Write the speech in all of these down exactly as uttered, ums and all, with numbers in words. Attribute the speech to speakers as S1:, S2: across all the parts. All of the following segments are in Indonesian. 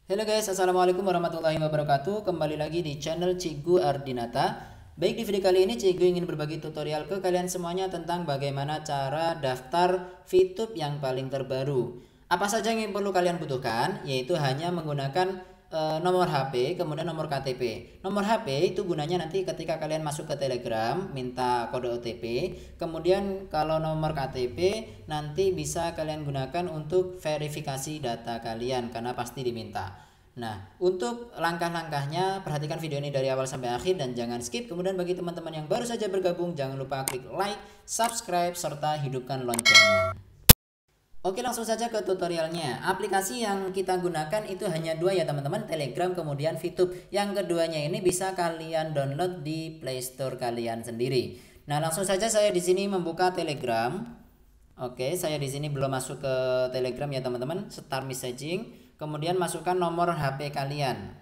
S1: Halo guys, assalamualaikum warahmatullahi wabarakatuh. Kembali lagi di channel Cikgu Ardinata. Baik, di video kali ini Cikgu ingin berbagi tutorial ke kalian semuanya tentang bagaimana cara daftar VTube yang paling terbaru. Apa saja yang perlu kalian butuhkan? Yaitu hanya menggunakan e, nomor H P, kemudian nomor K T P. Nomor H P itu gunanya nanti ketika kalian masuk ke Telegram, minta kode O T P. Kemudian kalau nomor K T P nanti bisa kalian gunakan untuk verifikasi data kalian karena pasti diminta. Nah, untuk langkah-langkahnya perhatikan video ini dari awal sampai akhir dan jangan skip. Kemudian bagi teman-teman yang baru saja bergabung, jangan lupa klik like, subscribe, serta hidupkan loncengnya. Oke, langsung saja ke tutorialnya. Aplikasi yang kita gunakan itu hanya dua ya teman-teman, Telegram kemudian VTube. Yang keduanya ini bisa kalian download di Play Store kalian sendiri. Nah, langsung saja saya di sini membuka Telegram. Oke, saya di sini belum masuk ke Telegram ya teman-teman. Start messaging. Kemudian masukkan nomor H P kalian.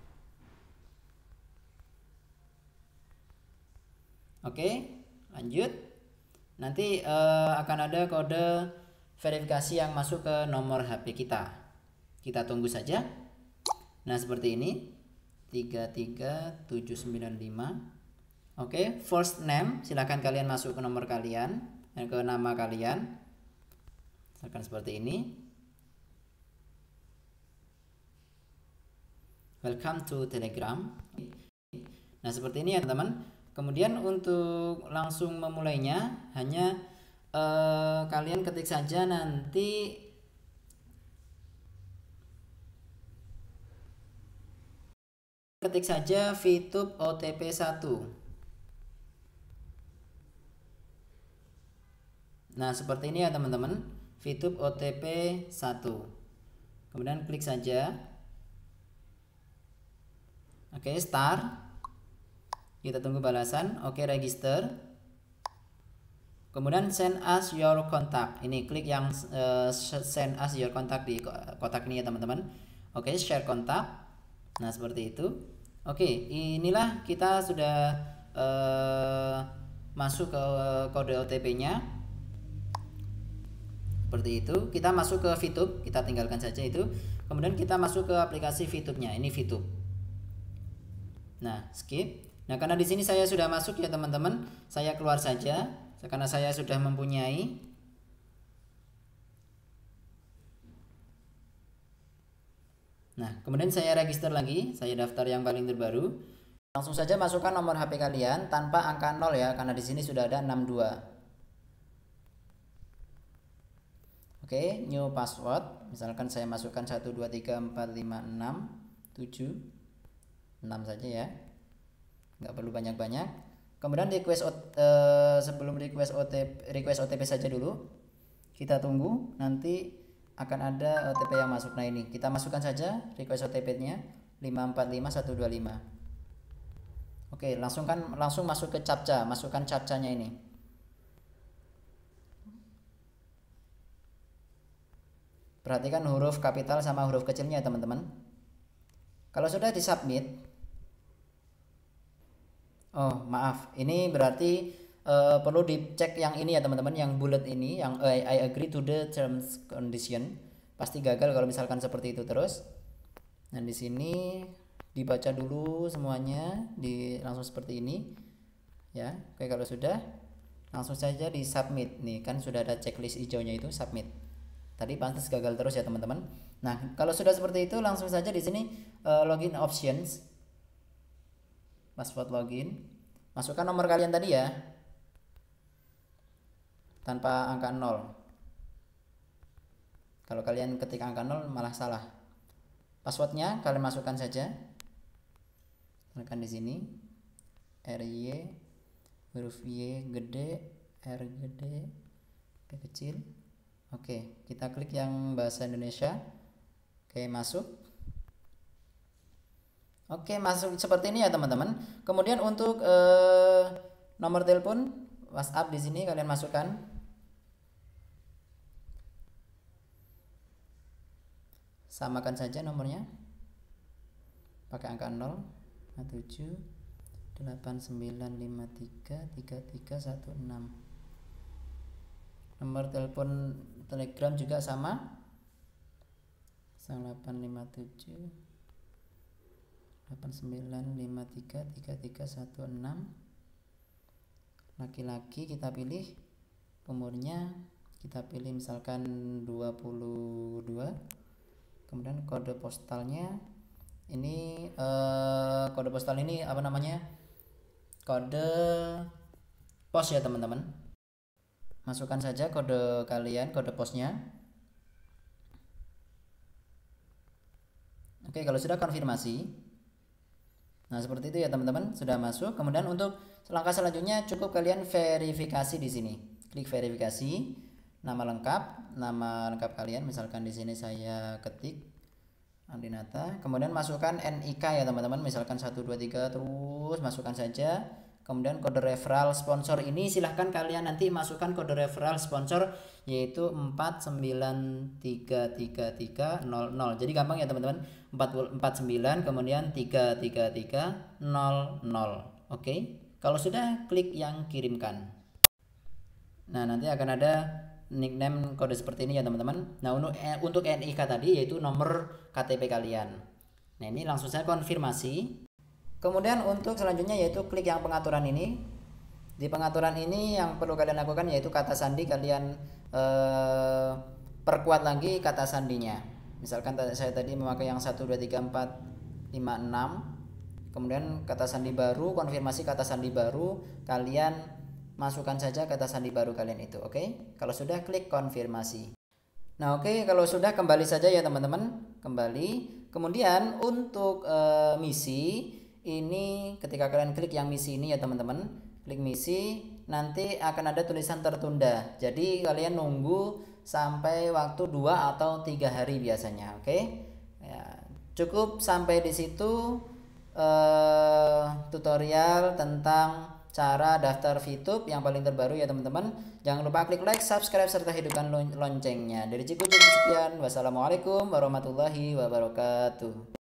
S1: Oke, lanjut. Nanti uh, akan ada kode verifikasi yang masuk ke nomor H P kita. Kita tunggu saja. Nah, seperti ini. tiga tiga tujuh sembilan lima. Oke, first name silahkan kalian masuk ke nomor kalian, ke nama kalian. Misalkan seperti ini. Welcome to Telegram. Nah, seperti ini ya teman-teman. Kemudian untuk langsung memulainya hanya eh, kalian ketik saja nanti ketik saja VTube O T P satu. Nah, seperti ini ya teman-teman. VTube O T P satu. Kemudian klik saja. Oke, okay, start. Kita tunggu balasan. Oke, okay, register. Kemudian send us your contact. Ini klik yang uh, send us your contact di kotak ini ya teman-teman. Oke, okay, share kontak. Nah, seperti itu. Oke, okay, inilah kita sudah uh, masuk ke kode O T P-nya. Seperti itu. Kita masuk ke VTube. Kita tinggalkan saja itu. Kemudian kita masuk ke aplikasi VTube-nya. Ini VTube. Nah, skip. Nah, karena di sini saya sudah masuk ya teman-teman, saya keluar saja karena saya sudah mempunyai. Nah, kemudian saya register lagi, saya daftar yang paling terbaru. Langsung saja masukkan nomor H P kalian tanpa angka nol ya, karena di sini sudah ada enam dua. Oke, new password. Misalkan saya masukkan satu dua tiga empat lima enam tujuh enam saja ya, nggak perlu banyak-banyak. Kemudian request uh, sebelum request O T P request O T P saja dulu, kita tunggu nanti akan ada O T P yang masuk. Nah, ini kita masukkan saja request O T P-nya lima empat lima satu dua lima. Oke, langsung kan langsung masuk ke captcha, masukkan captcha-nya ini. Perhatikan huruf kapital sama huruf kecilnya teman-teman. Kalau sudah disubmit, oh maaf, ini berarti uh, perlu dicek yang ini ya teman-teman, yang bullet ini, yang uh, I agree to the terms condition. Pasti gagal kalau misalkan seperti itu terus. Nah, di sini dibaca dulu semuanya, di langsung seperti ini ya. Oke, kalau sudah langsung saja di submit. Nih kan sudah ada checklist hijaunya itu submit. Tadi pantas gagal terus ya teman-teman. Nah, kalau sudah seperti itu langsung saja di sini uh, login options. Password login. Masukkan nomor kalian tadi ya. Tanpa angka nol. Kalau kalian ketik angka nol malah salah. Passwordnya kalian masukkan saja. Tekan di sini. R Y, huruf Y gede, R gede, P kecil. Oke, kita klik yang bahasa Indonesia. Oke, masuk. Oke, masuk seperti ini ya teman-teman. Kemudian untuk eh, nomor telepon WhatsApp di sini kalian masukkan. Samakan saja nomornya. Pakai angka nol, tujuh delapan sembilan lima tiga tiga tiga satu enam. Nomor telepon Telegram juga sama. delapan lima tujuh delapan sembilan lima tiga tiga tiga satu enam. Laki-laki kita pilih, umurnya kita pilih misalkan dua puluh dua. Kemudian kode postalnya ini eh, kode postal ini apa namanya, kode pos ya teman-teman. Masukkan saja kode kalian, kode posnya. Oke, kalau sudah konfirmasi, nah seperti itu ya teman-teman, sudah masuk. Kemudian untuk langkah selanjutnya cukup kalian verifikasi di sini. Klik verifikasi, nama lengkap, nama lengkap kalian. Misalkan di sini saya ketik Ardinata. Kemudian masukkan N I K ya teman-teman. Misalkan satu dua tiga, terus masukkan saja. Kemudian kode referral sponsor ini silahkan kalian nanti masukkan kode referral sponsor, yaitu empat sembilan tiga tiga tiga nol nol. Jadi gampang ya teman-teman, empat puluh sembilan kemudian tiga tiga tiga nol nol. Oke, kalau sudah klik yang kirimkan. Nah nanti akan ada nickname kode seperti ini ya teman-teman. Nah untuk N I K tadi yaitu nomor K T P kalian. Nah ini langsung saya konfirmasi. Kemudian untuk selanjutnya yaitu klik yang pengaturan ini. Di pengaturan ini yang perlu kalian lakukan yaitu kata sandi, kalian eh, perkuat lagi kata sandinya. Misalkan saya tadi memakai yang satu dua tiga empat lima enam. Kemudian kata sandi baru, konfirmasi kata sandi baru, kalian masukkan saja kata sandi baru kalian itu. Oke, kalau sudah klik konfirmasi. Nah oke, kalau sudah kembali saja ya teman-teman, kembali. Kemudian untuk eh, misi ini, ketika kalian klik yang misi ini ya teman-teman, klik misi, nanti akan ada tulisan tertunda. Jadi kalian nunggu sampai waktu dua atau tiga hari biasanya. Oke, ya, cukup sampai di situ eh, tutorial tentang cara daftar VTube yang paling terbaru ya teman-teman. Jangan lupa klik like, subscribe, serta hidupkan loncengnya. Dari Cikgu cukup sekian. Wassalamualaikum warahmatullahi wabarakatuh.